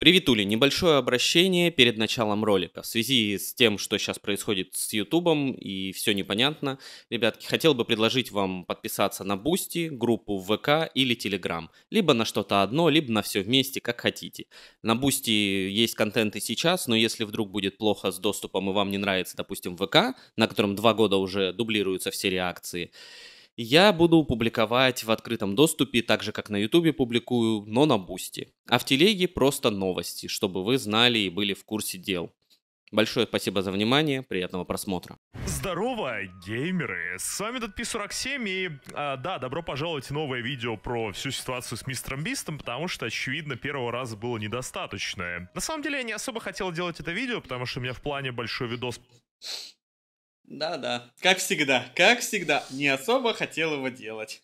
Приветули, небольшое обращение перед началом ролика. В связи с тем, что сейчас происходит с Ютубом и все непонятно, ребятки, хотел бы предложить вам подписаться на Бусти, группу в ВК или Телеграм. Либо на что-то одно, либо на все вместе, как хотите. На Бусти есть контент и сейчас, но если вдруг будет плохо с доступом и вам не нравится, допустим, ВК, на котором 2 года уже дублируются все реакции, я буду публиковать в открытом доступе, так же как на Ютубе публикую, но на Бусти. А в Телеге просто новости, чтобы вы знали и были в курсе дел. Большое спасибо за внимание, приятного просмотра. Здорово, геймеры! С вами Датпи47 и, да, добро пожаловать в новое видео про всю ситуацию с Мистером Бистом, потому что, очевидно, первого раза было недостаточно. На самом деле, я не особо хотел делать это видео, потому что у меня в плане большой видос... Да-да, как всегда, не особо хотел его делать.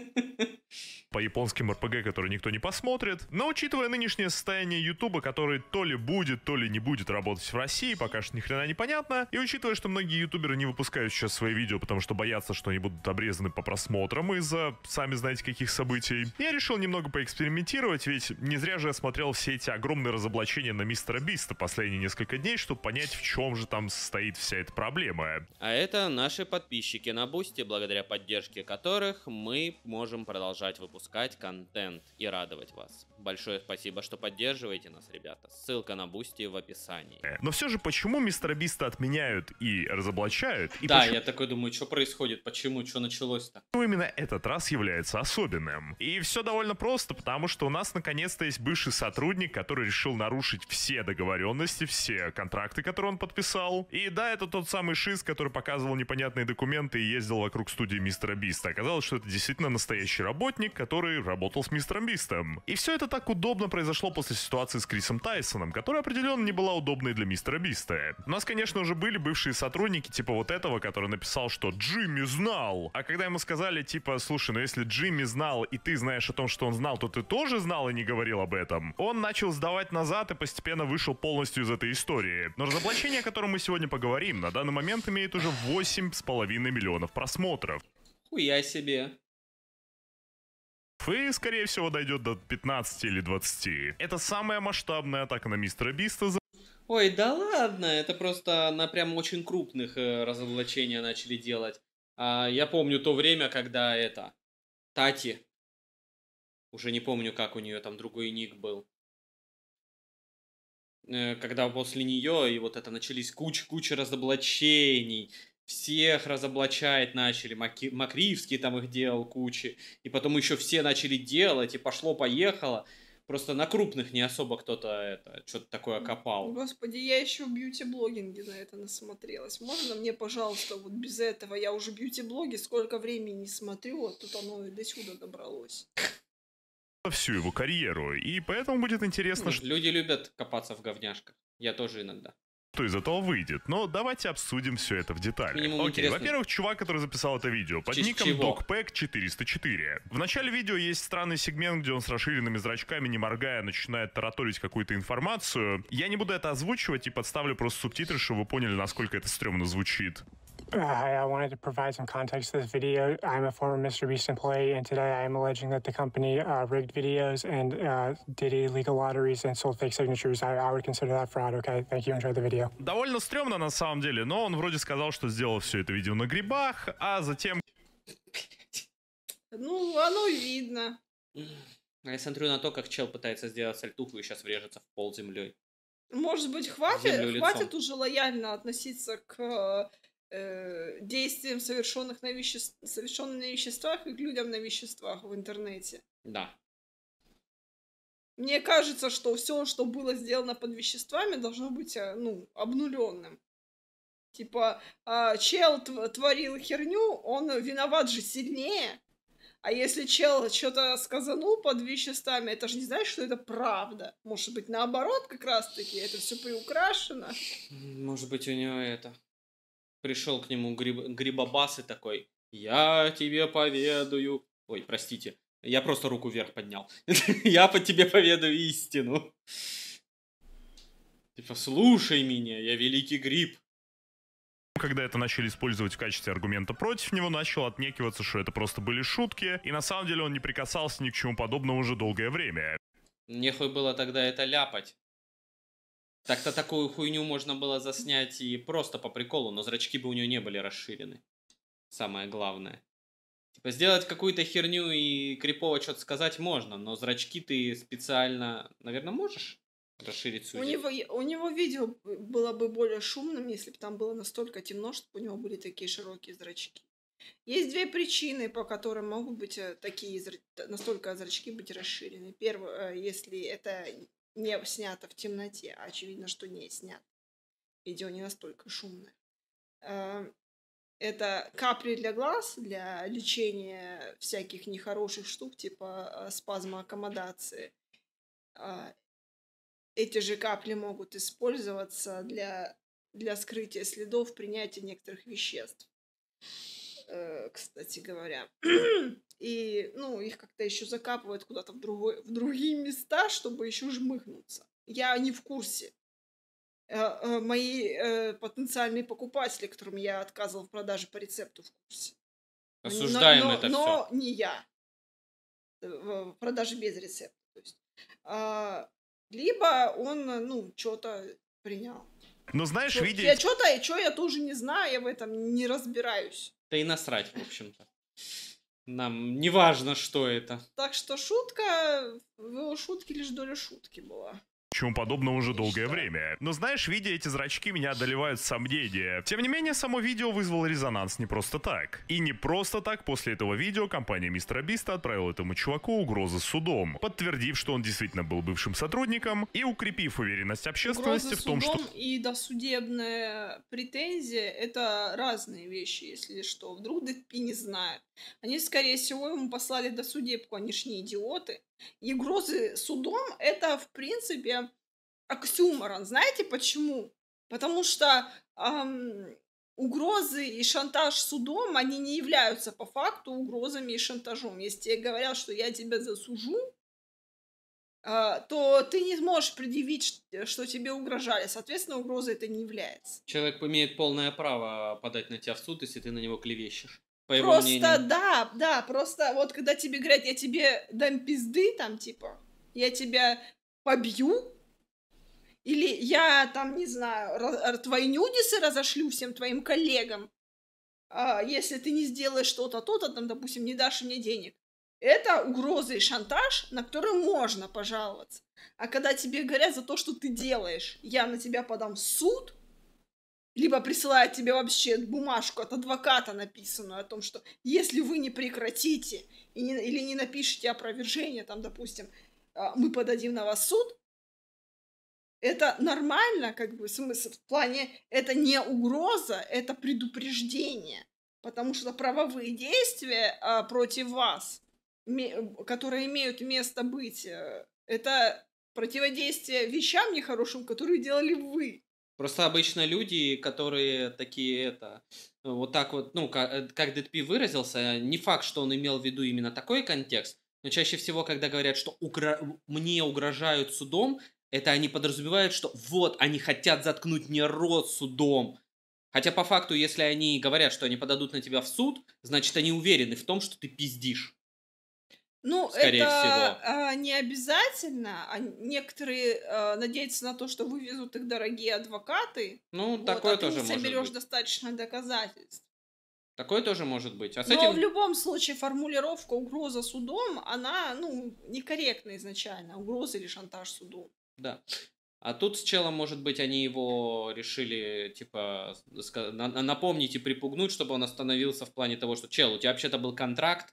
По японским РПГ, которые никто не посмотрит. Но учитывая нынешнее состояние Ютуба, который то ли будет, то ли не будет работать в России, пока что ни хрена не понятно. И учитывая, что многие ютуберы не выпускают сейчас свои видео, потому что боятся, что они будут обрезаны по просмотрам из-за сами знаете каких событий, я решил немного поэкспериментировать, ведь не зря же я смотрел все эти огромные разоблачения на Мистера Биста последние несколько дней, чтобы понять, в чем же там состоит вся эта проблема. А это наши подписчики на Бусти, благодаря поддержке которых мы можем продолжать выпускать контент и радовать вас. Большое спасибо, что поддерживаете нас, ребята. Ссылка на Бусти в описании. Но все же, почему Мистера Биста отменяют и разоблачают? И да, почему... я такой думаю, что происходит, почему, что началось-то? Именно этот раз является особенным. И все довольно просто, потому что у нас наконец-то есть бывший сотрудник, который решил нарушить все договоренности, все контракты, которые он подписал. И да, это тот самый Шиз, который показывал непонятные документы и ездил вокруг студии Мистера Биста. Оказалось, что это действительно настоящий работник, который работал с Мистером Бистом. И все это так удобно произошло после ситуации с Крисом Тайсоном, которая определенно не была удобной для Мистера Биста. У нас, конечно, уже были бывшие сотрудники, типа вот этого, который написал, что Джимми знал. А когда ему сказали, типа, слушай, ну если Джимми знал, и ты знаешь о том, что он знал, то ты тоже знал и не говорил об этом. Он начал сдавать назад и постепенно вышел полностью из этой истории. Но разоблачение, о котором мы сегодня поговорим, на данный момент имеет уже 8,5 миллионов просмотров. Хуя себе. И, скорее всего, дойдет до 15 или 20. Это самая масштабная атака на Мистера Биста за... Ой, да ладно, это просто на прям очень крупных разоблачения начали делать. Я помню то время, когда Тати, уже не помню, как у нее там другой ник был, когда после нее и вот это начались куча разоблачений, всех разоблачать начали, Макривский там их делал кучи, и потом еще все начали делать, и пошло-поехало. Просто на крупных не особо кто-то что-то такое копал. Господи, я еще в бьюти-блогинге на это насмотрелась. Можно мне, пожалуйста, вот без этого? Я уже бьюти-блоги сколько времени не смотрю, а тут оно и до сюда добралось. Всю его карьеру, и поэтому будет интересно, что... Люди любят копаться в говняшках. Я тоже иногда. Что из этого выйдет, но давайте обсудим все это в деталях. Окей, во-первых, чувак, который записал это видео, под ником DocPack404. В начале видео есть странный сегмент, где он с расширенными зрачками, не моргая, начинает тараторить какую-то информацию. Я не буду это озвучивать и подставлю просто субтитры, чтобы вы поняли, насколько это стрёмно звучит. Hi, I wanted to provide some context to this video. I'm a former Mr. Beast employee, and today I am alleging that the company rigged videos and did illegal lotteries and sold fake signatures. I would consider that fraud, okay? Thank you, enjoy the video. Довольно стрёмно на самом деле, но он вроде сказал, что сделал все это видео на грибах, а затем... Ну, оно видно. Я смотрю на то, как чел пытается сделать сальтуху и сейчас врежется в пол землей. Может быть, хватит уже лояльно относиться к... действиям, совершенным на веществах и к людям на веществах в интернете. Да. Мне кажется, что все, что было сделано под веществами, должно быть, обнуленным. Типа, чел творил херню, он виноват же сильнее. А если чел что-то сказанул под веществами, это же не значит, что это правда. Может быть, наоборот, как раз-таки, это все приукрашено. Может быть, у него пришел к нему грибобас и такой: я тебе поведаю. Ой, простите, я просто руку вверх поднял. Я по тебе поведаю истину. Типа, слушай меня, я великий гриб. Когда это начали использовать в качестве аргумента против него, начал отнекиваться, что это просто были шутки, и на самом деле он не прикасался ни к чему подобному уже долгое время. Нехуй было тогда это ляпать. Так-то такую хуйню можно было заснять и просто по приколу, но зрачки бы у нее не были расширены. Самое главное. Типа сделать какую-то херню и крипово что-то сказать можно, но зрачки ты специально, наверное, можешь расширить У судеб. него видео было бы более шумным, если бы там было настолько темно, чтобы у него были такие широкие зрачки. Есть две причины, по которым могут быть настолько зрачки быть расширены. Первое, если это не снято в темноте, а очевидно, что не снято. Видео не настолько шумное. Это капли для глаз, для лечения всяких нехороших штук, типа спазмоаккомодации. Эти же капли могут использоваться для скрытия следов принятия некоторых веществ, кстати говоря. И, их как-то еще закапывают куда-то в другие места, чтобы еще жмыхнуться. Я не в курсе. Мои потенциальные покупатели, которым я отказывал в продаже по рецепту, в курсе. Осуждаем это все. Но не я. В продаже без рецепта. То есть, либо он, что-то принял. Но знаешь, видеть... Я тоже не знаю, я в этом не разбираюсь. Да и насрать, в общем-то. Нам не важно, что это. Так что шутка, в его шутке лишь доля шутки была. Чему подобного уже долгое время. Но знаешь, видя эти зрачки, меня одолевают сомнения. Тем не менее, само видео вызвало резонанс не просто так. И не просто так после этого видео компания MrBeast отправила этому чуваку угрозы судом, подтвердив, что он действительно был бывшим сотрудником и укрепив уверенность общественности в том, что... Угроза судом и досудебная претензия — это разные вещи, если что. Вдруг ДТП не знает. Они, скорее всего, ему послали досудебку, они ж не идиоты. И угрозы судом — это, в принципе, оксюморон. Знаете почему? Потому что угрозы и шантаж судом, они не являются по факту угрозами и шантажом. Если тебе говорят, что я тебя засужу, то ты не сможешь предъявить, что тебе угрожали. Соответственно, угрозой это не является. Человек имеет полное право подать на тебя в суд, если ты на него клевещешь. По его Просто, мнению. да, просто вот когда тебе говорят, я тебе дам пизды, там, типа, я тебя побью, или я, там, не знаю, твои нюдисы разошлю всем твоим коллегам, если ты не сделаешь что-то, то-то, там, допустим, не дашь мне денег. Это угроза и шантаж, на который можно пожаловаться. А когда тебе говорят за то, что ты делаешь, я на тебя подам в суд, либо присылают тебе вообще бумажку от адвоката, написанную о том, что если вы не прекратите или не напишите опровержение, там, допустим, мы подадим на вас в суд, это нормально, как бы, смысл в плане, это не угроза, это предупреждение, потому что правовые действия против вас, которые имеют место быть, это противодействие вещам нехорошим, которые делали вы. Просто обычно люди, которые такие, вот так вот, как ДТП выразился, не факт, что он имел в виду именно такой контекст, но чаще всего, когда говорят, что мне угрожают судом, это они подразумевают, что вот, они хотят заткнуть мне рот судом. Хотя по факту, если они говорят, что они подадут на тебя в суд, значит, они уверены в том, что ты пиздишь. Скорее это не обязательно. Некоторые надеются на то, что вывезут их дорогие адвокаты. Такое ты тоже не соберешь может быть. Достаточно доказательств. Такое тоже может быть. Но в любом случае формулировка угроза судом, она, некорректна изначально. Угроза или шантаж судом. Да. А тут с челом, может быть, они его решили, типа, напомнить и припугнуть, чтобы он остановился в плане того, что, чел, у тебя вообще-то был контракт,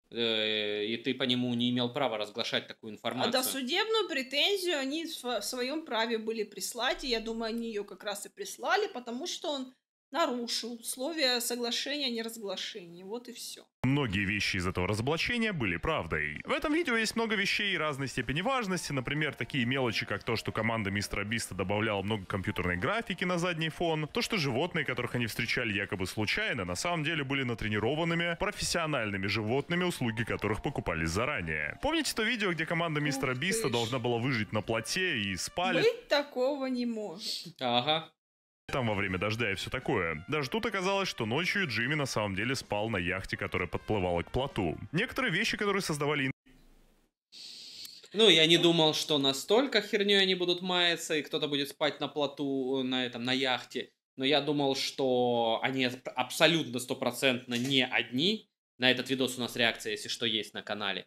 и ты по нему не имел права разглашать такую информацию. А досудебную претензию они в своем праве были прислать, и я думаю, они ее как раз и прислали, потому что он нарушил условия соглашения о неразглашении. Вот и все. Многие вещи из этого разоблачения были правдой. В этом видео есть много вещей разной степени важности, например, такие мелочи, как то, что команда MrBeast добавляла много компьютерной графики на задний фон, то, что животные, которых они встречали якобы случайно, на самом деле были натренированными, профессиональными животными, услуги которых покупались заранее. Помните то видео, где команда MrBeast должна была выжить на плоте и спали? Быть такого не может. Ага. Там во время дождя и все такое. Даже тут оказалось, что ночью Джимми на самом деле спал на яхте, которая подплывала к плоту. Некоторые вещи, которые создавали... Ну, я не думал, что настолько херней они будут маяться, и кто-то будет спать на плоту, на яхте. Но я думал, что они абсолютно стопроцентно не одни. На этот видос у нас реакция, если что, есть на канале.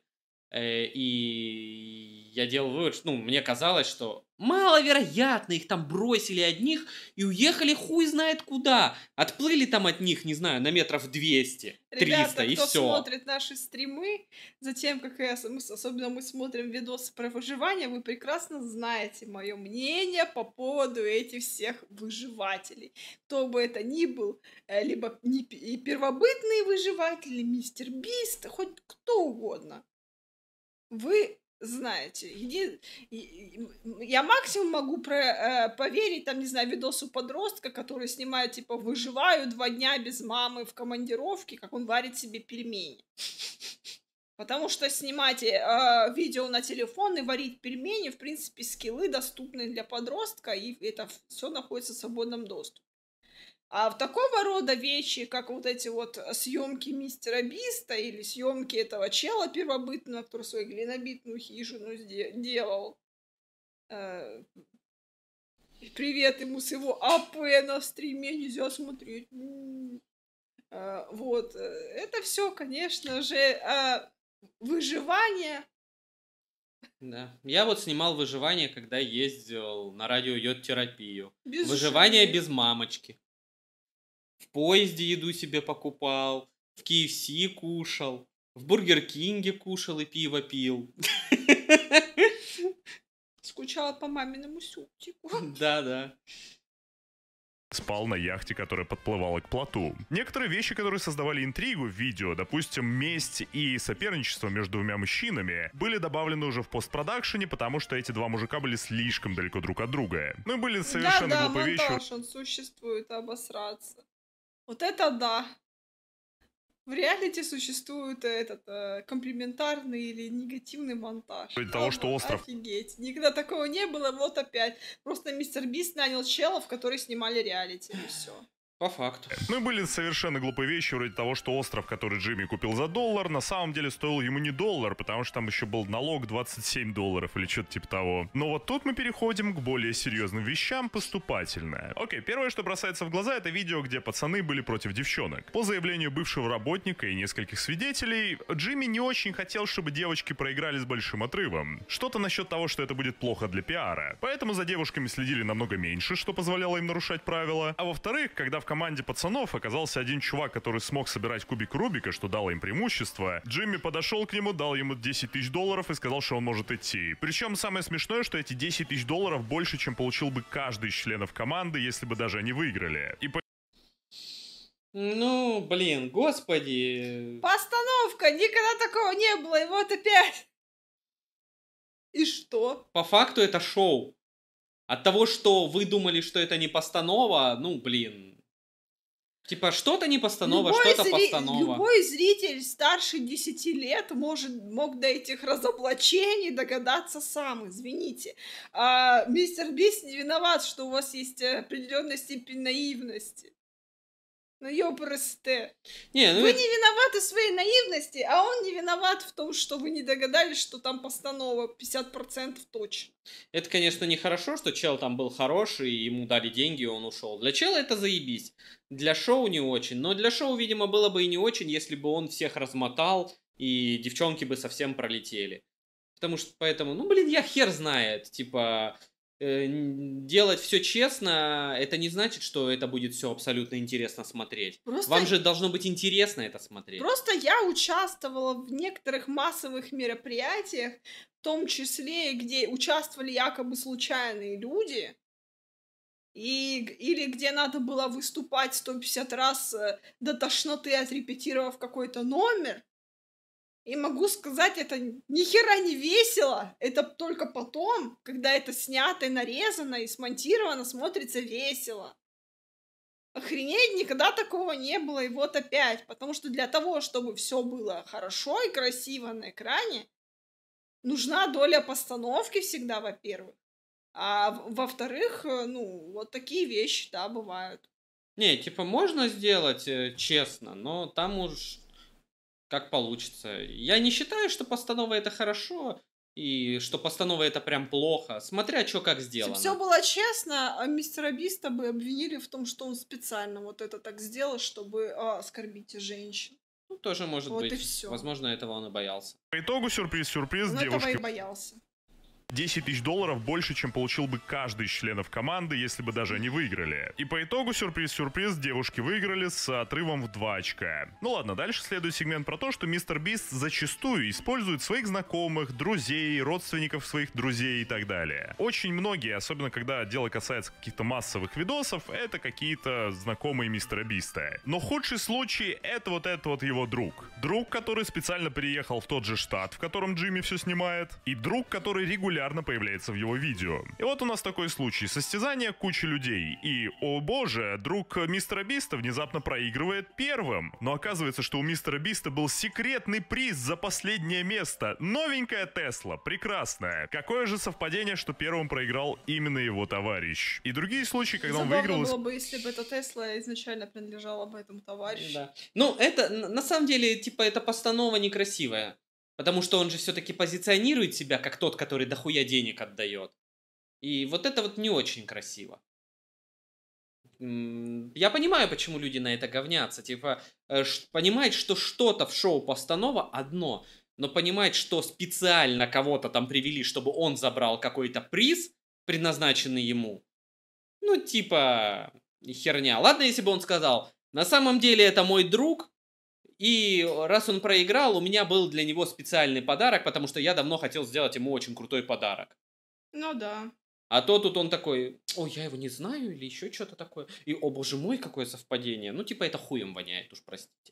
И я делал вывод, что, мне казалось, что маловероятно, их там бросили одних и уехали хуй знает куда. Отплыли там от них, не знаю, на метров 200, 300 Ребята, и кто все. смотрит наши стримы, затем, как особенно мы смотрим видосы про выживание, вы прекрасно знаете мое мнение по поводу этих всех выживателей. Кто бы это ни был, либо и первобытные выживатели, мистер Бист, хоть кто угодно. Вы знаете, я максимум могу поверить, там, не знаю, видосу подростка, который снимает, типа, выживаю 2 дня без мамы в командировке, как он варит себе пельмени. Потому что снимать видео на телефон и варить пельмени, в принципе, скиллы доступны для подростка, и это все находится в свободном доступе. А в такого рода вещи, как вот эти вот съемки мистера Биста или съемки этого чела первобытного, который свою глинобитную хижину делал. Привет ему с его АП на стриме, нельзя смотреть. Вот. Это все, конечно же, выживание. Да. Я вот снимал выживание, когда ездил на радио-йод-терапию. Без Выживание жены. без мамочки. В поезде еду себе покупал, в KFC кушал, в Бургер Кинге кушал и пиво пил. Скучала по маминому супчику. Да. Спал на яхте, которая подплывала к плоту. Некоторые вещи, которые создавали интригу в видео, допустим, месть и соперничество между двумя мужчинами, были добавлены уже в постпродакшене, потому что эти два мужика были слишком далеко друг от друга. Ну и были совершенно Да, глупые вещи. монтаж, он существует, обосраться. Вот это да. В реалити существует комплиментарный или негативный монтаж. Вроде того, что остров... Офигеть. Никогда такого не было, вот опять. Просто мистер Бист нанял челов, которые снимали реалити, и все. По факту. Ну и были совершенно глупые вещи, вроде того, что остров, который Джимми купил за $1, на самом деле стоил ему не $1, потому что там еще был налог $27 или что-то типа того. Но вот тут мы переходим к более серьезным вещам поступательно. Окей, первое, что бросается в глаза, это видео, где пацаны были против девчонок. По заявлению бывшего работника и нескольких свидетелей, Джимми не очень хотел, чтобы девочки проиграли с большим отрывом. Что-то насчет того, что это будет плохо для пиара. Поэтому за девушками следили намного меньше, что позволяло им нарушать правила. А во-вторых, когда в команде пацанов оказался один чувак, который смог собирать кубик Рубика, что дало им преимущество, Джимми подошел к нему, дал ему $10 000 и сказал, что он может идти. Причем самое смешное, что эти $10 000 больше, чем получил бы каждый из членов команды, если бы даже они выиграли. И Ну, блин, господи. Постановка! Никогда такого не было, и вот опять. И что? По факту это шоу. От того, что вы думали, что это не постанова, блин. Типа, что-то не постанова, что-то постанова. Любой зритель старше 10 лет мог до этих разоблачений догадаться сам, извините. Мистер Бист не виноват, что у вас есть определенная степень наивности. Ну, ёпрсте. Вы не виноваты в своей наивности, а он не виноват в том, что вы не догадались, что там постанова 50% точно. Это, конечно, нехорошо, что чел там был хороший, ему дали деньги, и он ушел. Для чела это заебись. Для шоу не очень. Но для шоу, видимо, было бы и не очень, если бы он всех размотал, и девчонки бы совсем пролетели. Потому что, поэтому, я хер знает. Типа, делать все честно, это не значит, что это будет все абсолютно интересно смотреть. Вам же должно быть интересно это смотреть. Просто я участвовала в некоторых массовых мероприятиях, в том числе, где участвовали якобы случайные люди, или где надо было выступать 150 раз до тошноты, отрепетировав какой-то номер. И могу сказать, это ни хера не весело. Это только потом, когда это снято, и нарезано, и смонтировано, смотрится весело. Охренеть, никогда такого не было. И вот опять. Потому что для того, чтобы все было хорошо и красиво на экране, нужна доля постановки всегда, во-первых. А во-вторых, вот такие вещи, да, бывают. Не, типа, можно сделать честно, но там уж как получится. Я не считаю, что постанова это хорошо. и что постанова это прям плохо, смотря что как Если сделано. бы все было честно, мистера Биста бы обвинили в том, что он специально вот это так сделал, чтобы оскорбить женщин. Ну, тоже может Вот и быть. всё. Возможно, этого он и боялся. По итогу, сюрприз-сюрприз, Он этого и девушки боялся. $10 000 больше, чем получил бы каждый из членов команды, если бы даже они выиграли. И по итогу, сюрприз-сюрприз, девушки выиграли с отрывом в 2 очка. Ну ладно, дальше следует сегмент про то, что мистер Бист зачастую использует своих знакомых, друзей, родственников своих друзей и так далее. Очень многие, особенно когда дело касается каких-то массовых видосов, это какие-то знакомые мистера Биста. Но худший случай это вот его друг. Друг, который специально переехал в тот же штат, в котором Джимми все снимает, и друг, который регулярно появляется в его видео. И вот у нас такой случай. Состязание кучи людей. И, о боже, друг мистера Биста внезапно проигрывает первым. Но оказывается, что у мистера Биста был секретный приз за последнее место. Новенькая Тесла. Прекрасная. Какое же совпадение, что первым проиграл именно его товарищ. И другие случаи, когда он выиграл... Забавно было бы, если бы эта Тесла изначально принадлежала бы этому товарищу. Да. Ну, это, на самом деле, типа, эта постанова некрасивая. Потому что он же все-таки позиционирует себя как тот, который дохуя денег отдает. И вот это вот не очень красиво. Я понимаю, почему люди на это говнятся. Типа, понимать, что что-то в шоу постанова одно, но понимать, что специально кого-то там привели, чтобы он забрал какой-то приз, предназначенный ему, ну, типа, херня. Ладно, если бы он сказал, на самом деле это мой друг, и раз он проиграл, у меня был для него специальный подарок, потому что я давно хотел сделать ему очень крутой подарок. Ну да. А то тут он такой, ой, я его не знаю, или еще что-то такое. И, о боже мой, какое совпадение. Ну, типа, это хуем воняет, уж простите.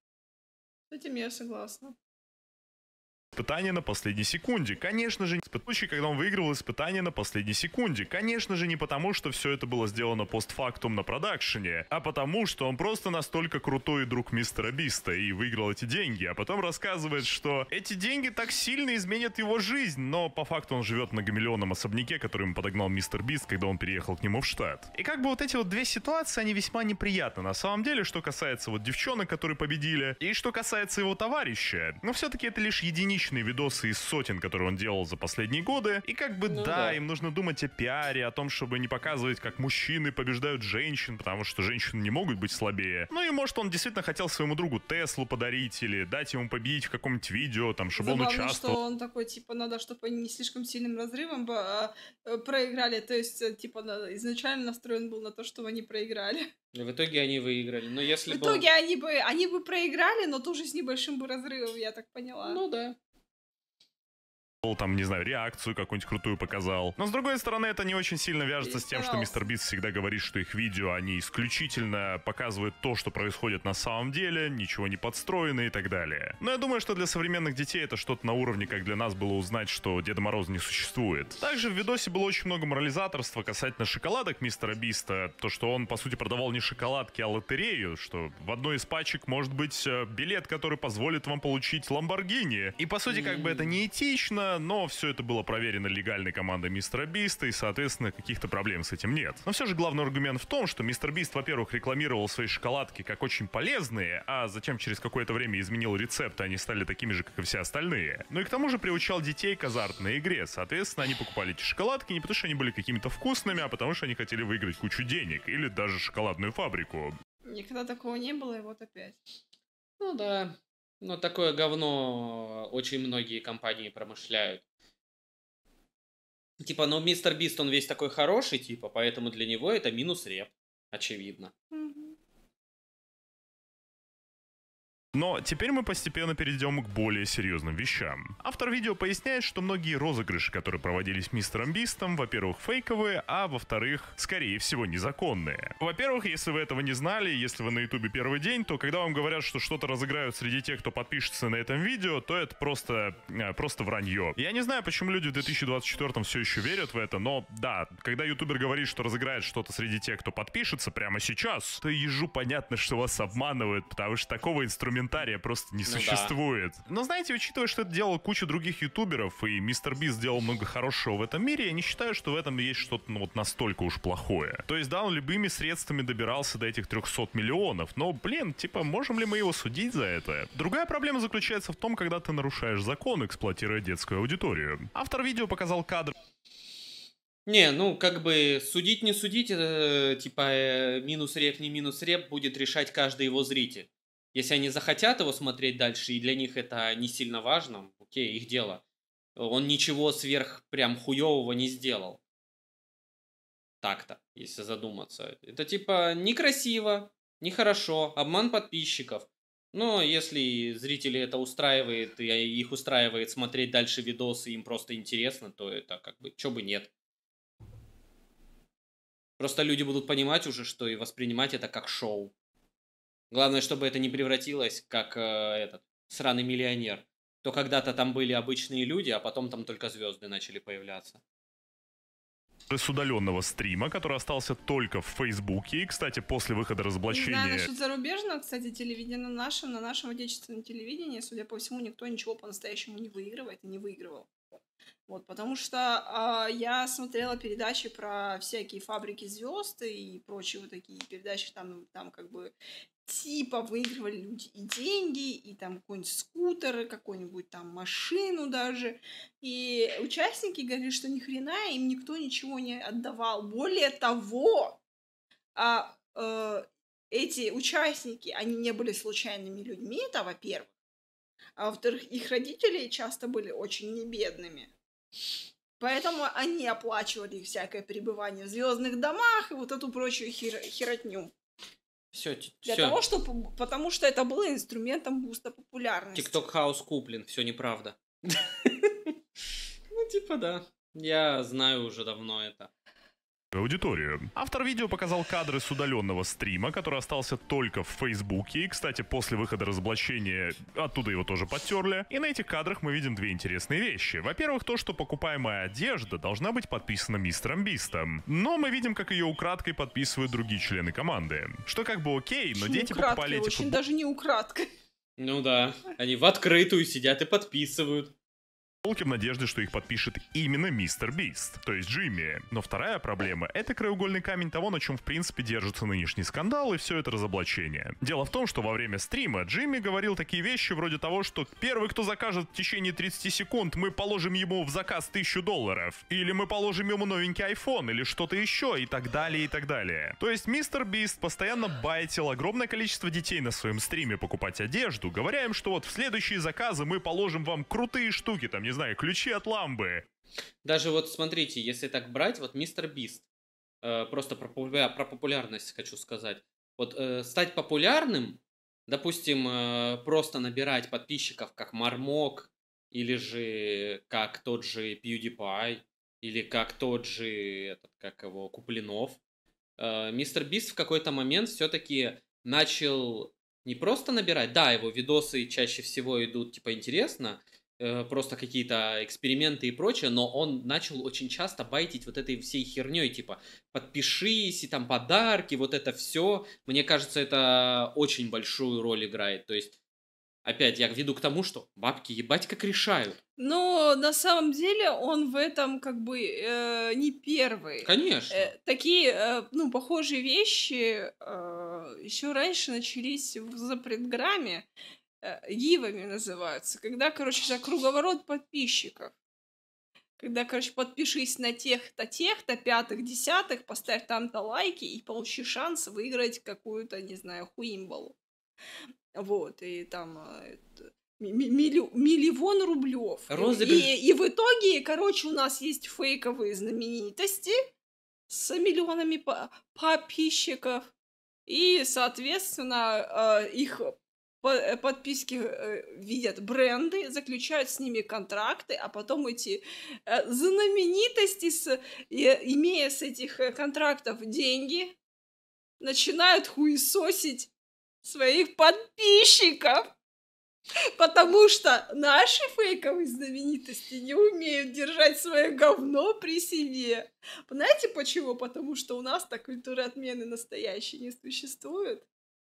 С этим я согласна. Испытание на последней секунде. Конечно же, случай, когда он выигрывал испытание на последней секунде. Конечно же, не потому, что все это было сделано постфактум на продакшене, а потому, что он просто настолько крутой друг мистера Биста и выиграл эти деньги, а потом рассказывает, что эти деньги так сильно изменят его жизнь, но по факту он живет в многомиллионном особняке, который ему подогнал мистер Бист, когда он переехал к нему в штат. И как бы вот эти вот две ситуации, они весьма неприятны на самом деле, что касается вот девчонок, которые победили, и что касается его товарища. Но все-таки это лишь единичные видосы из сотен, которые он делал за последние годы. И как бы Ну да, да. им нужно думать о пиаре, о том, чтобы не показывать, как мужчины побеждают женщин, потому что женщины не могут быть слабее. Ну и может он действительно хотел своему другу Теслу подарить или дать ему победить в каком-нибудь видео, там, чтобы он Забавно, участвовал. что он такой, типа, надо, чтобы они не слишком сильным разрывом проиграли. То есть, типа, изначально настроен был на то, чтобы они проиграли. В итоге они выиграли. Но если В бы... итоге они бы проиграли, но тоже с небольшим бы разрывом, я так поняла. Ну да. Там, не знаю, реакцию какую-нибудь крутую показал. Но, с другой стороны, это не очень сильно вяжется с тем, что Перестарался. мистер Бист всегда говорит, что их видео, они исключительно показывают то, что происходит на самом деле, ничего не подстроено и так далее. Но я думаю, что для современных детей это что-то на уровне, как для нас было узнать, что Деда Мороза не существует. Также в видосе было очень много морализаторства касательно шоколадок мистера Биста. То, что он, по сути, продавал не шоколадки, а лотерею, что в одной из пачек может быть билет, который позволит вам получить Ламборгини. И, по сути, как бы это не этично, но все это было проверено легальной командой мистера Биста, и, соответственно, каких-то проблем с этим нет. Но все же главный аргумент в том, что мистер Бист, во-первых, рекламировал свои шоколадки как очень полезные, а затем через какое-то время изменил рецепт, и они стали такими же, как и все остальные. Ну и к тому же приучал детей к азартной игре. Соответственно, они покупали эти шоколадки не потому, что они были какими-то вкусными, а потому, что они хотели выиграть кучу денег или даже шоколадную фабрику. Никогда такого не было, и вот опять. Ну да. Но такое говно очень многие компании промышляют. Типа, ну мистер Бист, он весь такой хороший, типа, поэтому для него это минус реп. Очевидно. Мгм. Но теперь мы постепенно перейдем к более серьезным вещам. Автор видео поясняет, что многие розыгрыши, которые проводились мистером Бистом, во-первых, фейковые, а во-вторых, скорее всего, незаконные. Во-первых, если вы этого не знали, если вы на ютубе первый день, то когда вам говорят, что что-то разыграют среди тех, кто подпишется на этом видео, то это просто вранье. Я не знаю, почему люди в 2024 все еще верят в это, но да, когда ютубер говорит, что разыграет что-то среди тех, кто подпишется прямо сейчас, то ежу понятно, что вас обманывают, потому что такого инструмента комментария просто не Ну да. существует. Но знаете, учитывая, что это делала куча других ютуберов, и MrBeast сделал много хорошего в этом мире, я не считаю, что в этом есть что-то вот настолько уж плохое. То есть, да, он любыми средствами добирался до этих 300 миллионов, но, блин, типа, можем ли мы его судить за это? Другая проблема заключается в том, когда ты нарушаешь закон, эксплуатируя детскую аудиторию. Автор видео показал кадр. Не, ну, как бы, судить не судить, это, типа, минус реп, не минус реп, будет решать каждый его зритель. Если они захотят его смотреть дальше, и для них это не сильно важно, окей, их дело. Он ничего сверх прям хуевого не сделал. Так-то, если задуматься. Это, типа, некрасиво, нехорошо, обман подписчиков. Но если зрители это устраивает, и их устраивает смотреть дальше видосы, им просто интересно, то это, как бы, чё бы нет. Просто люди будут понимать уже, что и воспринимать это как шоу. Главное, чтобы это не превратилось как этот сраный миллионер. То когда-то там были обычные люди, а потом там только звезды начали появляться. С удаленного стрима, который остался только в Фейсбуке. И, кстати, после выхода Не знаю разоблачения... насчет зарубежного, кстати, телевидение на нашем отечественном телевидении, судя по всему, никто ничего по-настоящему не выигрывает и не выигрывал. Вот, потому что я смотрела передачи про всякие фабрики звезд и прочие вот такие передачи, там как бы типа выигрывали люди и деньги, и там какой-нибудь скутер, и какую-нибудь там машину даже. И участники говорили, что ни хрена им никто ничего не отдавал. Более того, эти участники, они не были случайными людьми, это во-первых. А во-вторых, их родители часто были очень небедными. Поэтому они оплачивали их всякое пребывание в звездных домах и вот эту прочую херотню. Все, Потому что это было инструментом буста популярности. TikTok хаус куплен, все неправда. Ну, типа, да. Я знаю уже давно это. Аудиторию. Автор видео показал кадры с удаленного стрима, который остался только в Фейсбуке. И, кстати, после выхода разоблачения оттуда его тоже подтерли. И на этих кадрах мы видим две интересные вещи. Во-первых, то, что покупаемая одежда должна быть подписана мистером Бистом. Но мы видим, как ее украдкой подписывают другие члены команды. Что как бы окей, но дети покупали эти очень даже не украдкой. Ну да, они в открытую сидят и подписывают. в надежде, что их подпишет именно Мистер Бист, то есть Джимми. Но вторая проблема — это краеугольный камень того, на чем в принципе держится нынешний скандал и все это разоблачение. Дело в том, что во время стрима Джимми говорил такие вещи вроде того, что первый, кто закажет в течение 30 секунд, мы положим ему в заказ $1000, или мы положим ему новенький iPhone, или что-то еще, и так далее, и так далее. То есть Мистер Бист постоянно байтил огромное количество детей на своем стриме покупать одежду, говоря им, что вот в следующие заказы мы положим вам крутые штуки, там, не знаю, ключи от ламбы. Даже вот смотрите, если так брать, вот Мистер Бист, просто про популярность хочу сказать. Вот стать популярным, допустим, просто набирать подписчиков как Мармок, или же как тот же PewDiePie, или как тот же, как его, Куплинов. Мистер Бист в какой-то момент все-таки начал не просто набирать, да, его видосы чаще всего идут, типа, интересно, просто какие-то эксперименты и прочее, но он начал очень часто байтить вот этой всей херней, типа, подпишись, и там подарки, вот это все. Мне кажется, это очень большую роль играет. То есть, опять, я веду к тому, что бабки ебать как решают. Но на самом деле он в этом как бы не первый. Конечно. Такие, похожие вещи еще раньше начались в запредграмме. Гивами называются, когда, за круговорот подписчиков. Когда, подпишись на тех-то, пятых, десятых, поставь там-то лайки и получи шанс выиграть какую-то, не знаю, хуимбалу. Вот, и там миллион рублев. И в итоге, у нас есть фейковые знаменитости с миллионами подписчиков, и, соответственно, их подписки видят бренды, заключают с ними контракты, а потом эти знаменитости, имея с этих контрактов деньги, начинают хуесосить своих подписчиков. Потому что наши фейковые знаменитости не умеют держать свое говно при себе. Знаете почему? Потому что у нас-то культуры отмены настоящей не существует.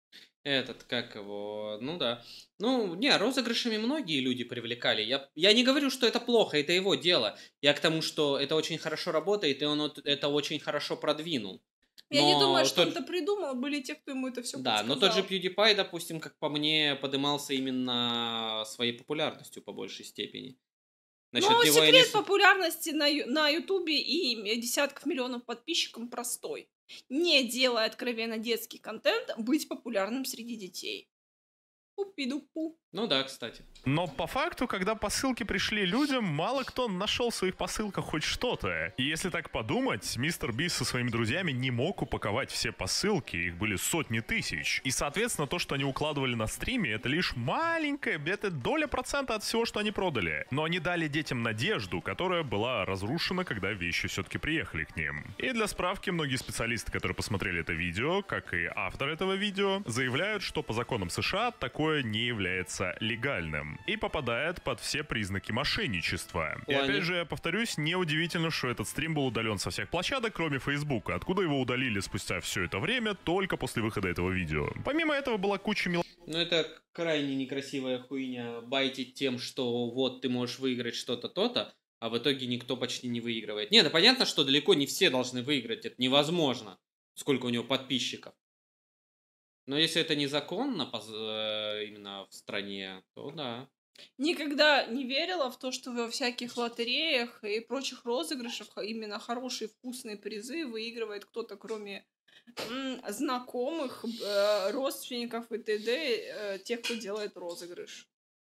Этот, как его, ну да. Ну, не, розыгрышами многие люди привлекали. Я не говорю, что это плохо, это его дело. Я к тому, что это очень хорошо работает, и он это очень хорошо продвинул. Я не думаю, Но что тот, он это придумал, были те, кто ему это все да, но тот же подсказал. PewDiePie, допустим, как по мне, подымался именно своей популярностью по большей степени. Насчет Но него я не... секрет популярности на Ютубе и десятков миллионов подписчиков простой. Не делая откровенно детский контент, быть популярным среди детей. Пупи-дупу. Ну да, кстати. Но по факту, когда посылки пришли людям, мало кто нашел в своих посылках хоть что-то. И если так подумать, мистер Бист со своими друзьями не мог упаковать все посылки, их были сотни тысяч. И, соответственно, то, что они укладывали на стриме, это лишь маленькая, это доля процента от всего, что они продали. Но они дали детям надежду, которая была разрушена, когда вещи все-таки приехали к ним. И для справки, многие специалисты, которые посмотрели это видео, как и автор этого видео, заявляют, что по законам США такое не является легальным и попадает под все признаки мошенничества. И опять же, я повторюсь, неудивительно, что этот стрим был удален со всех площадок, кроме Фейсбука, откуда его удалили спустя все это время, только после выхода этого видео. Помимо этого была куча Ну это крайне некрасивая хуйня, байтить тем, что вот ты можешь выиграть что-то то-то, а в итоге никто почти не выигрывает. Нет, да понятно, что далеко не все должны выиграть, это невозможно, сколько у него подписчиков. Но если это незаконно именно в стране, то да. Никогда не верила в то, что во всяких лотереях и прочих розыгрышах именно хорошие вкусные призы выигрывает кто-то, кроме знакомых, родственников и т.д., тех, кто делает розыгрыш.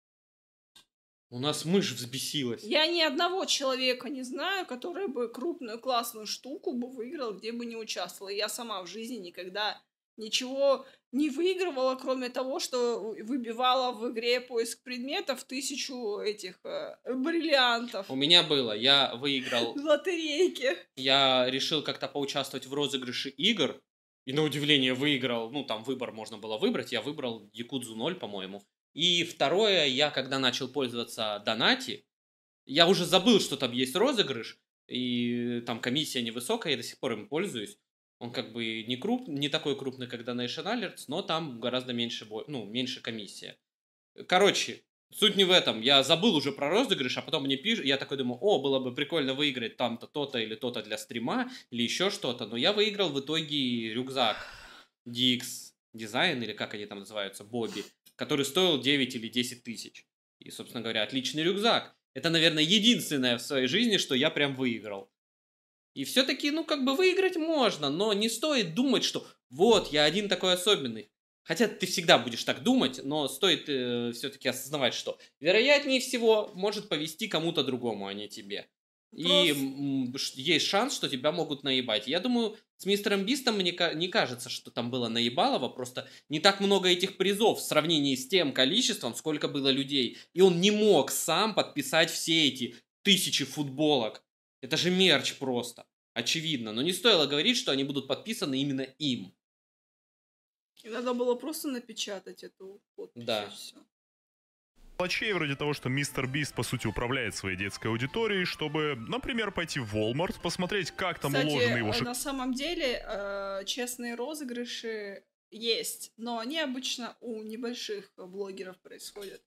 У нас мышь взбесилась. Я ни одного человека не знаю, который бы крупную классную штуку бы выиграл, где бы не участвовала. Я сама в жизни никогда ничего не выигрывала, кроме того, что выбивала в игре поиск предметов 1000 этих бриллиантов. У меня было, я выиграл... В лотерейке. Я решил как-то поучаствовать в розыгрыше игр, и на удивление выиграл, ну там выбор можно было выбрать, я выбрал Якудзу 0, по-моему. И второе, я когда начал пользоваться Донати, я уже забыл, что там есть розыгрыш, и там комиссия невысокая, я до сих пор им пользуюсь. Он как бы не такой крупный, как Donation Alerts, но там гораздо меньше, меньше комиссия. Короче, суть не в этом. Я забыл уже про розыгрыш, а потом мне пишут, я такой думаю, было бы прикольно выиграть там-то, то-то или то-то для стрима, или еще что-то. Но я выиграл в итоге рюкзак DX Design, или как они там называются, Бобби, который стоил 9 или 10 тысяч. И, собственно говоря, отличный рюкзак. Это, наверное, единственное в своей жизни, что я прям выиграл. И все-таки, выиграть можно, но не стоит думать, что вот, я один такой особенный. Хотя ты всегда будешь так думать, но стоит все-таки осознавать, что вероятнее всего может повезти кому-то другому, а не тебе. И есть шанс, что тебя могут наебать. Я думаю, с мистером Бистом мне не кажется, что там было наебалово, просто не так много этих призов в сравнении с тем количеством, сколько было людей. И он не мог сам подписать все эти 1000 футболок. Это же мерч просто, очевидно. Но не стоило говорить, что они будут подписаны именно им. И надо было просто напечатать эту подпись. Да. Мелочей вроде того, что мистер Бист, по сути, управляет своей детской аудиторией, чтобы, например, пойти в Walmart, посмотреть, как там уложены его... на самом деле, честные розыгрыши есть, но они обычно у небольших блогеров происходят.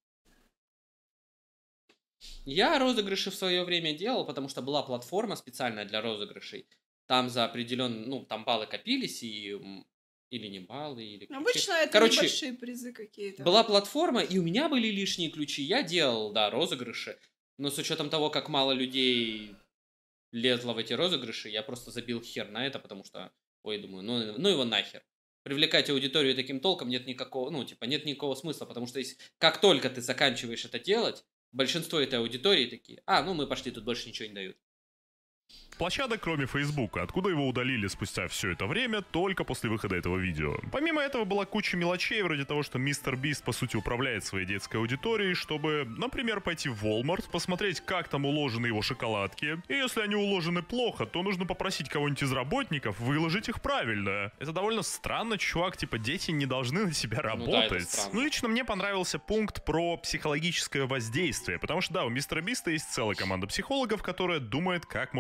Я розыгрыши в свое время делал, потому что была платформа специальная для розыгрышей. Там за определенные, там баллы копились, или не баллы, или ключи. Обычно это небольшие призы какие-то. Была платформа, и у меня были лишние ключи. Я делал, да, розыгрыши. Но с учетом того, как мало людей лезло в эти розыгрыши, я просто забил хер на это, потому что, думаю, ну его нахер. Привлекать аудиторию таким толком нет никакого, нет никакого смысла, потому что как только ты заканчиваешь это делать, большинство этой аудитории такие, мы пошли, тут больше ничего не дают. Площадок, кроме Фейсбука, откуда его удалили спустя все это время, только после выхода этого видео. Помимо этого была куча мелочей, вроде того, что мистер Бист, по сути, управляет своей детской аудиторией, чтобы, например, пойти в Walmart, посмотреть, как там уложены его шоколадки. И если они уложены плохо, то нужно попросить кого-нибудь из работников выложить их правильно. Это довольно странно, чувак, дети не должны на себя работать. Лично мне понравился пункт про психологическое воздействие, потому что, да, у мистера Биста есть целая команда психологов, которая думает, как можно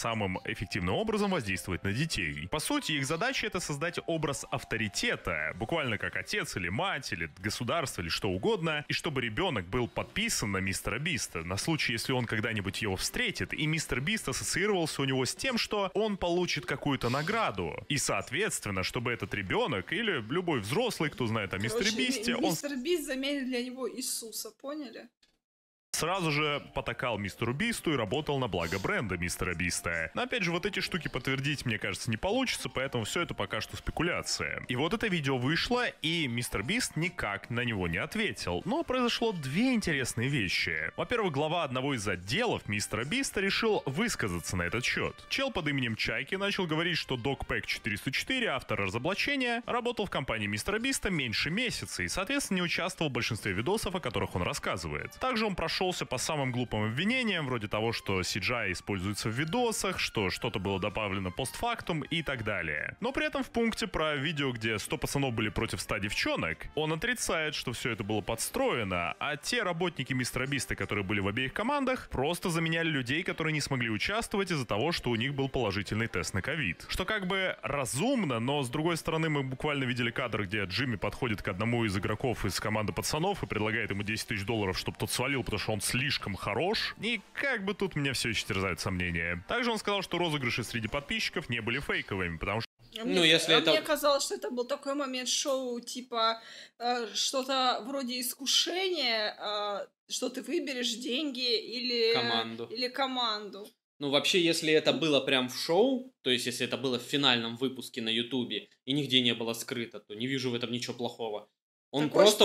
самым эффективным образом воздействовать на детей. По сути, их задача — это создать образ авторитета, буквально как отец или мать, или государство, или что угодно, и чтобы ребенок был подписан на мистера Биста на случай, если он когда-нибудь его встретит, и мистер Бист ассоциировался у него с тем, что он получит какую-то награду. И, соответственно, чтобы этот ребенок или любой взрослый, кто знает о мистере Бисте, Мистер Бист заменит для него Иисуса, поняли? сразу же потакал мистеру Бисту и работал на благо бренда мистера Биста. Но опять же, вот эти штуки подтвердить, мне кажется, не получится, поэтому все это пока что спекуляция. И вот это видео вышло, и мистер Бист никак на него не ответил. Но произошло две интересные вещи. Во-первых, глава одного из отделов мистера Биста решил высказаться на этот счет. Чел под именем Чайки начал говорить, что Dogpack 404, автор разоблачения, работал в компании мистера Биста меньше месяца и, соответственно, не участвовал в большинстве видосов, о которых он рассказывает. Также он прошелся по самым глупым обвинениям, вроде того, что CGI используется в видосах, что что-то было добавлено постфактум и так далее. Но при этом в пункте про видео, где 100 пацанов были против 100 девчонок, он отрицает, что все это было подстроено, а те работники мистера Биста, которые были в обеих командах, просто заменяли людей, которые не смогли участвовать из-за того, что у них был положительный тест на ковид. Что как бы разумно, но с другой стороны мы буквально видели кадр, где Джимми подходит к одному из игроков из команды пацанов и предлагает ему $10 000, чтобы тот свалил, потому что он слишком хорош, и как бы тут меня все еще терзают сомнения. Также он сказал, что розыгрыши среди подписчиков не были фейковыми, потому что Мне казалось, что это был такой момент шоу, типа что-то вроде искушения, что ты выберешь деньги или команду. Ну, вообще, если это было прям в шоу, то есть если это было в финальном выпуске на Ютубе и нигде не было скрыто, то не вижу в этом ничего плохого. Он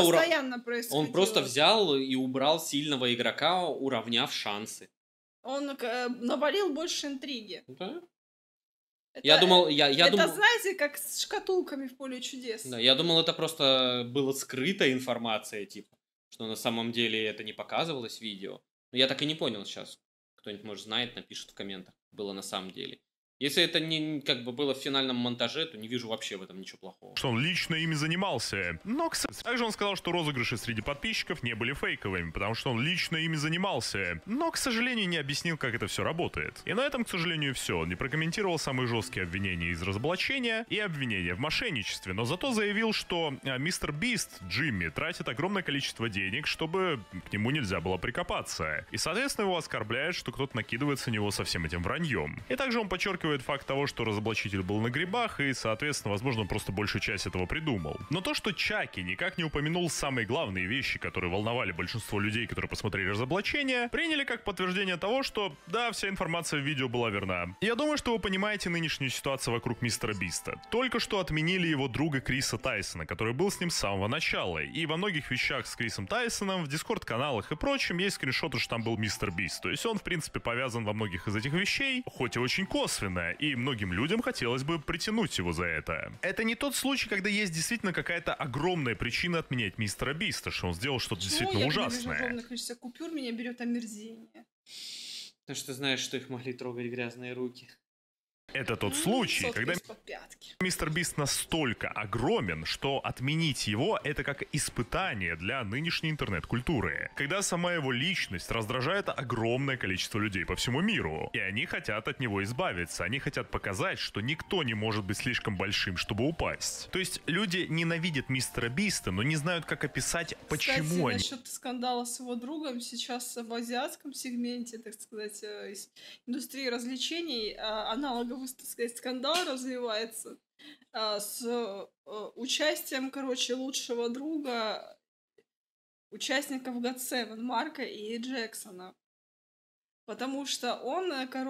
просто взял и убрал сильного игрока, уравняв шансы. Он навалил больше интриги. Да? Я думал, думал, знаете, как с шкатулками в поле чудес. Да, я думал, это просто была скрытая информация, типа, что на самом деле это не показывалось в видео. Но я так и не понял сейчас. Кто-нибудь, может, знает, напишет в комментах, было на самом деле. Если это не как бы было в финальном монтаже, то не вижу вообще в этом ничего плохого. Что он лично ими занимался. Но, кстати, также он сказал, что розыгрыши среди подписчиков не были фейковыми, потому что он лично ими занимался. Но, к сожалению, не объяснил, как это все работает. И на этом, к сожалению, все. Он не прокомментировал самые жесткие обвинения из разоблачения и обвинения в мошенничестве, но зато заявил, что мистер Бист, Джимми, тратит огромное количество денег, чтобы к нему нельзя было прикопаться. И, соответственно, его оскорбляет, что кто-то накидывается на него со всем этим враньем. И также он подчеркивает факт того, что разоблачитель был на грибах, и, соответственно, возможно, он просто большую часть этого придумал. Но то, что Чаки никак не упомянул самые главные вещи, которые волновали большинство людей, которые посмотрели разоблачение, приняли как подтверждение того, что, да, вся информация в видео была верна. Я думаю, что вы понимаете нынешнюю ситуацию вокруг мистера Биста. Только что отменили его друга Криса Тайсона, который был с ним с самого начала, и во многих вещах с Крисом Тайсоном, в дискорд-каналах и прочем есть скриншоты, что там был мистер Бист. То есть он, в принципе, повязан во многих из этих вещей, хоть и очень косвенно, и многим людям хотелось бы притянуть его за это. Это не тот случай, когда есть действительно какая-то огромная причина отменять мистера Биста, что он сделал что-то действительно ужасное. Я огромное количество купюр, меня берет омерзение. Потому что ты знаешь, что их могли трогать грязные руки. Это тот случай, когда мистер Бист настолько огромен, что отменить его — это как испытание для нынешней интернет-культуры. Когда сама его личность раздражает огромное количество людей по всему миру, и они хотят от него избавиться, они хотят показать, что никто не может быть слишком большим, чтобы упасть. То есть люди ненавидят мистера Биста, но не знают, как описать, почему они... Насчет скандала с его другом, сейчас в азиатском сегменте, так сказать, индустрии развлечений аналоговый, так сказать, скандал развивается с участием, лучшего друга участников God Seven, Марка и Джексона. Потому что он,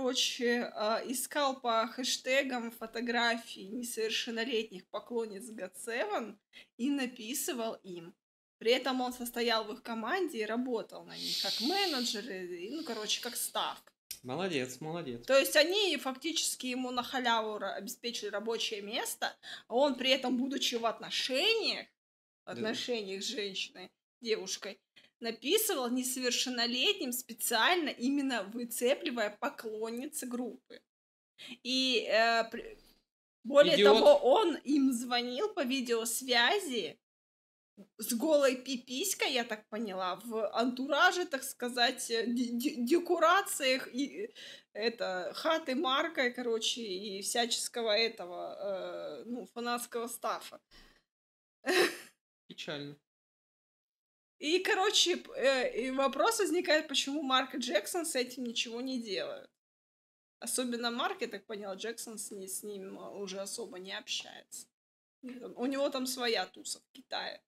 искал по хэштегам фотографии несовершеннолетних поклонниц God Seven и написывал им. При этом он состоял в их команде и работал на них как менеджер, как став. Молодец. То есть они фактически ему на халяву обеспечили рабочее место, а он при этом, будучи в отношениях с женщиной, девушкой, написывал несовершеннолетним специально, именно выцепливая поклонницы группы. И более того, он им звонил по видеосвязи с голой пиписькой, я так поняла, в антураже, так сказать, декорациях и это хаты Марка, короче, и всяческого этого, ну, фанатского стафа. Печально. И, короче, и вопрос возникает, почему Марк и Джексон с этим ничего не делают. Особенно Марк, я так поняла, Джексон с ним уже особо не общается. У него там своя туса в Китае.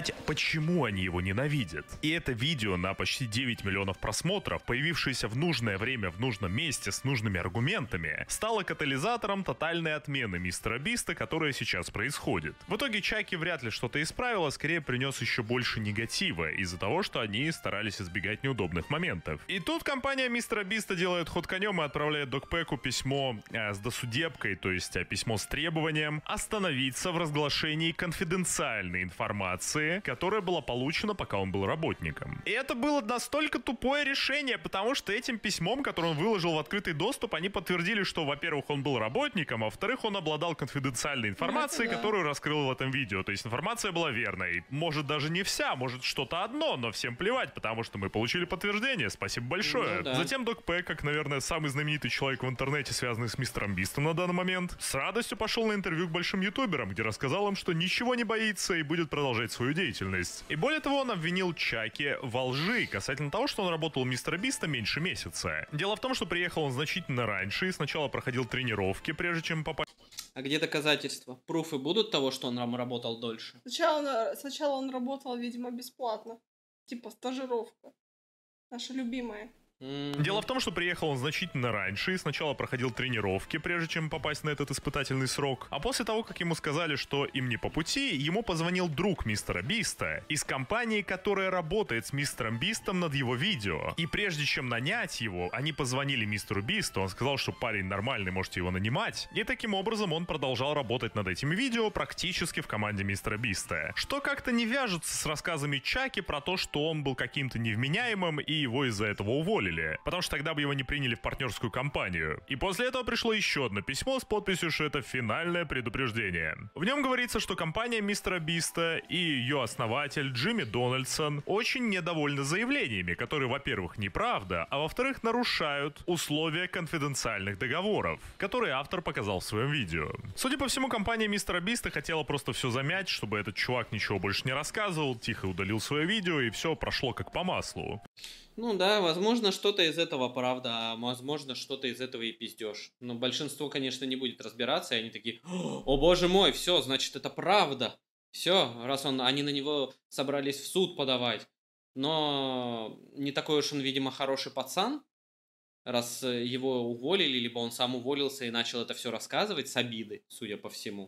Почему они его ненавидят. И это видео на почти 9 миллионов просмотров, появившееся в нужное время в нужном месте с нужными аргументами, стало катализатором тотальной отмены Мистера Биста, которая сейчас происходит. В итоге Чаки вряд ли что-то исправил, а скорее принес еще больше негатива из-за того, что они старались избегать неудобных моментов. И тут компания Мистера Биста делает ход конем и отправляет Докпеку письмо с досудебкой, то есть письмо с требованием остановиться в разглашении конфиденциальной информации, которая была получена, пока он был работником. И это было настолько тупое решение, потому что этим письмом, которое он выложил в открытый доступ, они подтвердили, что, во-первых, он был работником, а во-вторых, он обладал конфиденциальной информацией, которую раскрыл в этом видео. То есть информация была верной. Может, даже не вся, может, что-то одно, но всем плевать, потому что мы получили подтверждение. Спасибо большое. Ну, да. Затем Док Пэк, как, наверное, самый знаменитый человек в интернете, связанный с Мистером Бистом на данный момент, с радостью пошел на интервью к большим ютуберам, где рассказал им, что ничего не боится и будет продолжать свою деятельность. И более того, он обвинил Чаки во лжи касательно того, что он работал у Мистера Биста меньше месяца. Дело в том, что приехал он значительно раньше и сначала проходил тренировки, прежде чем попасть... А где доказательства? Пруфы будут того, что он там работал дольше? Сначала он работал, видимо, бесплатно. Типа стажировка. Наша любимая. Дело в том, что приехал он значительно раньше и сначала проходил тренировки, прежде чем попасть на этот испытательный срок. А после того, как ему сказали, что им не по пути, ему позвонил друг Мистера Биста из компании, которая работает с Мистером Бистом над его видео. И прежде чем нанять его, они позвонили Мистеру Бисту, он сказал, что парень нормальный, можете его нанимать. И таким образом он продолжал работать над этим видео практически в команде Мистера Биста. Что как-то не вяжется с рассказами Чаки про то, что он был каким-то невменяемым и его из-за этого уволили. Потому что тогда бы его не приняли в партнерскую компанию. И после этого пришло еще одно письмо с подписью, что это финальное предупреждение. В нем говорится, что компания Мистера Биста и ее основатель Джимми Дональдсон очень недовольны заявлениями, которые, во-первых, неправда, а во-вторых, нарушают условия конфиденциальных договоров, которые автор показал в своем видео. Судя по всему, компания Мистера Биста хотела просто все замять, чтобы этот чувак ничего больше не рассказывал, тихо удалил свое видео и все прошло как по маслу. Ну да, возможно, что-то из этого правда, а возможно, что-то из этого и пиздеж. Но большинство, конечно, не будет разбираться, и они такие: о боже мой, все, значит, это правда. Все, раз они на него собрались в суд подавать. Но не такой уж он, видимо, хороший пацан, раз его уволили, либо он сам уволился и начал это все рассказывать с обиды, судя по всему.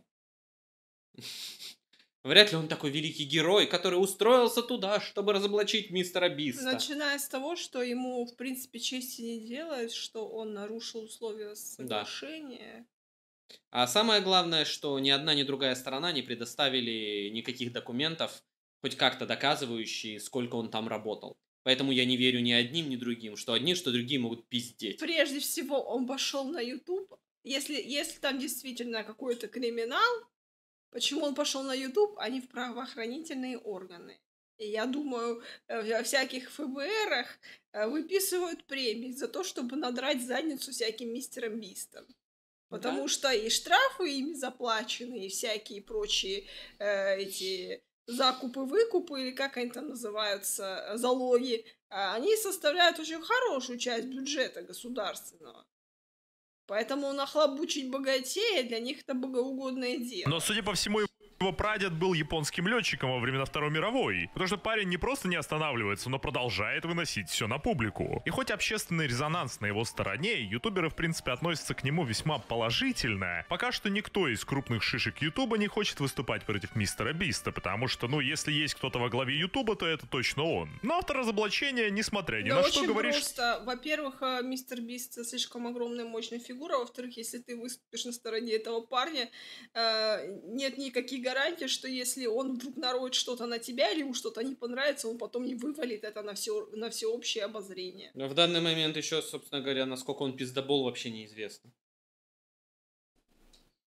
Вряд ли он такой великий герой, который устроился туда, чтобы разоблачить мистера Биста. Начиная с того, что ему, в принципе, чести не делает, что он нарушил условия соглашения. Да. А самое главное, что ни одна, ни другая сторона не предоставили никаких документов, хоть как-то доказывающие, сколько он там работал. Поэтому я не верю ни одним, ни другим, что одни, что другие могут пиздеть. Прежде всего, он пошел на YouTube. Если там действительно какой-то криминал, почему он пошел на YouTube, а не в правоохранительные органы? И я думаю, во всяких ФБРах выписывают премии за то, чтобы надрать задницу всяким мистерам Бистам. Потому что и штрафы ими заплачены, и всякие прочие эти закупы-выкупы, или как они там называются, залоги, они составляют очень хорошую часть бюджета государственного. Поэтому нахлобучить богатея для них это богоугодное дело. Но, судя по всему, его прадед был японским летчиком во времена Второй мировой. Потому что парень не просто не останавливается, но продолжает выносить все на публику. И хоть общественный резонанс на его стороне, ютуберы, в принципе, относятся к нему весьма положительно, пока что никто из крупных шишек ютуба не хочет выступать против мистера Биста, потому что, если есть кто-то во главе ютуба, то это точно он. Но автор разоблачения, несмотря ни на что, говорит... просто. Во-первых, мистер Бист слишком огромная, мощная фигура. Во-вторых, если ты выступишь на стороне этого парня, нет никаких гарантий, что если он вдруг нароет что-то на тебя или ему что-то не понравится, он потом не вывалит это на всеобщее обозрение. Но в данный момент еще, собственно говоря, насколько он пиздобол, вообще неизвестно.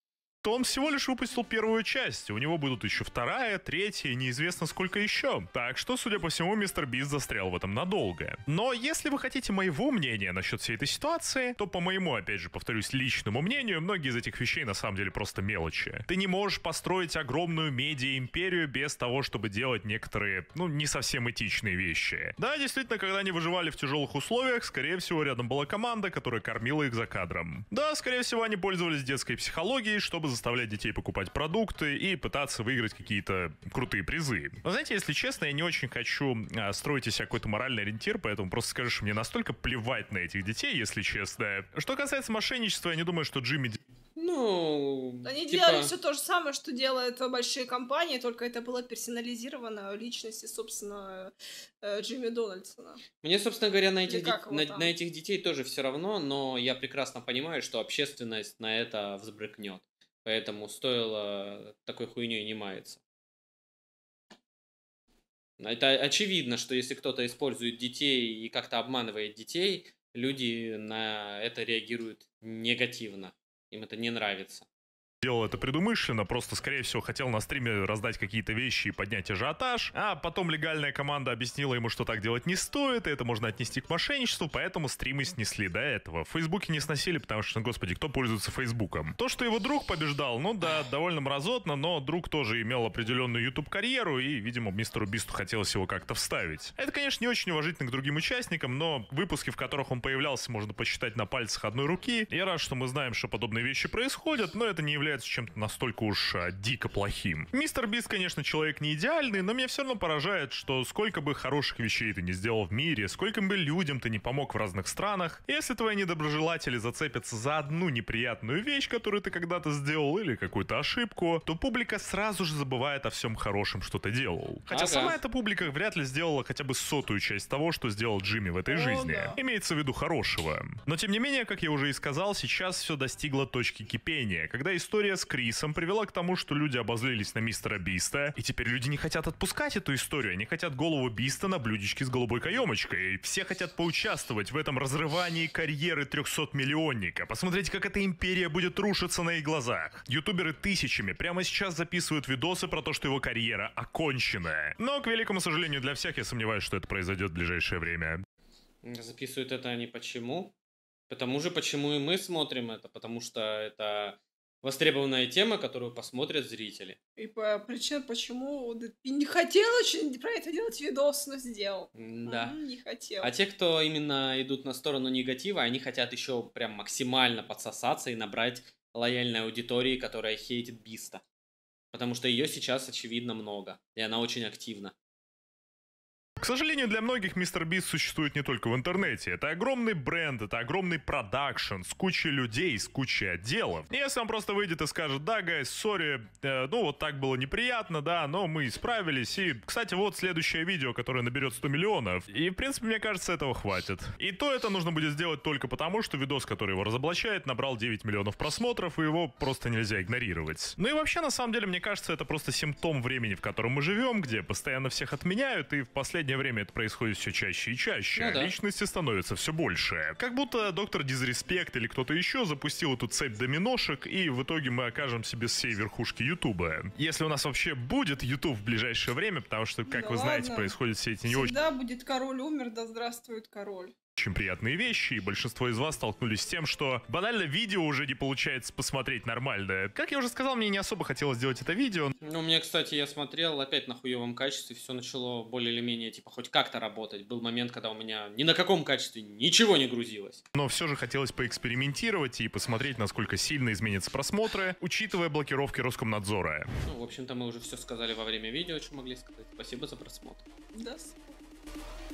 то он всего лишь выпустил первую часть. У него будут еще вторая, третья, неизвестно сколько еще. Так что, судя по всему, MrBeast застрял в этом надолго. Но если вы хотите моего мнения насчет всей этой ситуации, то по моему, опять же, повторюсь, личному мнению, многие из этих вещей на самом деле просто мелочи. Ты не можешь построить огромную медиа-империю без того, чтобы делать некоторые, не совсем этичные вещи. Да, действительно, когда они выживали в тяжелых условиях, скорее всего, рядом была команда, которая кормила их за кадром. Да, скорее всего, они пользовались детской психологией, чтобы заставлять детей покупать продукты и пытаться выиграть какие-то крутые призы. Но знаете, если честно, я не очень хочу строить из себя какой-то моральный ориентир, поэтому просто скажу, что мне настолько плевать на этих детей, если честно. Что касается мошенничества, я не думаю, что Джимми... Они делали все то же самое, что делают большие компании, только это было персонализировано личности, собственно, Джимми Дональдсона. Мне, собственно говоря, на этих детей тоже все равно, но я прекрасно понимаю, что общественность на это взбрыкнет. Поэтому стоило такой хуйней не маяться. Это очевидно, что если кто-то использует детей и как-то обманывает детей, люди на это реагируют негативно. Им это не нравится. Делал это предумышленно, просто, скорее всего, хотел на стриме раздать какие-то вещи и поднять ажиотаж, а потом легальная команда объяснила ему, что так делать не стоит, и это можно отнести к мошенничеству, поэтому стримы снесли до этого. В Фейсбуке не сносили, потому что, господи, кто пользуется Фейсбуком? То, что его друг побеждал, довольно мразотно, но друг тоже имел определенную YouTube-карьеру, и, видимо, мистеру Бисту хотелось его как-то вставить. Это, конечно, не очень уважительно к другим участникам, но выпуски, в которых он появлялся, можно посчитать на пальцах одной руки. Я рад, что мы знаем, что подобные вещи происходят, но это не является чем-то настолько уж дико плохим. Мистер Бист, конечно, человек не идеальный, но меня все равно поражает, что сколько бы хороших вещей ты не сделал в мире, сколько бы людям ты не помог в разных странах, если твои недоброжелатели зацепятся за одну неприятную вещь, которую ты когда-то сделал, или какую-то ошибку, то публика сразу же забывает о всем хорошем, что ты делал. Хотя сама эта публика вряд ли сделала хотя бы 100-ю часть того, что сделал Джимми в этой жизни. Имеется в виду хорошего. Но тем не менее, как я уже и сказал, сейчас все достигло точки кипения, когда история с Крисом привела к тому, что люди обозлились на мистера Биста, и теперь люди не хотят отпускать эту историю, они хотят голову Биста на блюдечке с голубой каемочкой. Все хотят поучаствовать в этом разрывании карьеры 300-миллионника. Посмотрите, как эта империя будет рушиться на их глазах. Ютуберы тысячами прямо сейчас записывают видосы про то, что его карьера окончена. Но, к великому сожалению для всех, я сомневаюсь, что это произойдет в ближайшее время. Записывают это они почему? Потому же, почему и мы смотрим это, потому что это востребованная тема, которую посмотрят зрители. И причина, почему не хотел очень про это делать видос, но сделал. Да. Не хотел. А те, кто именно идут на сторону негатива, они хотят еще прям максимально подсосаться и набрать лояльной аудитории, которая хейтит Биста. Потому что ее сейчас, очевидно, много. И она очень активна. К сожалению, для многих мистер Бист существует не только в интернете. Это огромный бренд, это огромный продакшн с кучей людей, с кучей отделов. И если он просто выйдет и скажет: да, гайс, сори, вот так было неприятно, да, но мы справились. И, кстати, вот следующее видео, которое наберет 100 миллионов. И, в принципе, мне кажется, этого хватит. И то это нужно будет сделать только потому, что видос, который его разоблачает, набрал 9 миллионов просмотров, и его просто нельзя игнорировать. Ну и вообще, на самом деле, мне кажется, это просто симптом времени, в котором мы живем, где постоянно всех отменяют, и в последнее время это происходит все чаще и чаще. Личности становятся все больше. Как будто доктор Дизреспект или кто-то еще запустил эту цепь доминошек, и в итоге мы окажемся без всей верхушки Ютуба. Если у нас вообще будет Ютуб в ближайшее время, потому что, как вы знаете, происходят все эти не очень... Всегда будет король умер, да здравствует король. Очень приятные вещи, и большинство из вас столкнулись с тем, что банально видео уже не получается посмотреть нормально. Как я уже сказал, мне не особо хотелось сделать это видео. Ну, мне, кстати, я смотрел опять на хуевом качестве, все начало более или менее, хоть как-то работать. Был момент, когда у меня ни на каком качестве ничего не грузилось. Но все же хотелось поэкспериментировать и посмотреть, насколько сильно изменятся просмотры, учитывая блокировки Роскомнадзора. Ну, в общем-то, мы уже все сказали во время видео, что могли сказать. Спасибо за просмотр. Да.